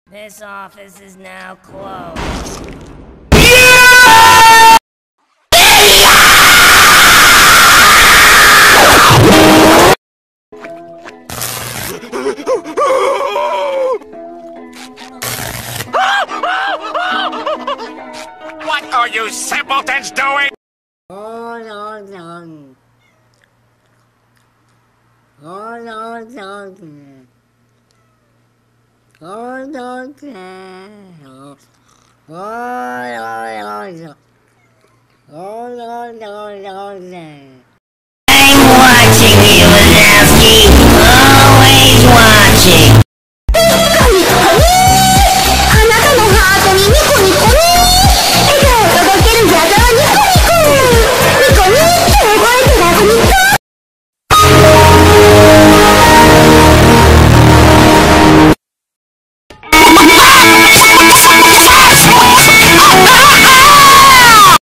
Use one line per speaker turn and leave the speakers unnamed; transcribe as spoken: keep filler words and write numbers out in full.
This office is now closed.
What are you simpletons doing?
Hold on. Hold on. Hold on. Hold on.
I'm watching you, Wazowski. Always watching.
あなたのハートにニコニコね笑顔を届ける矢沢ニコニコニコニって覚えてラブニコ
Ah!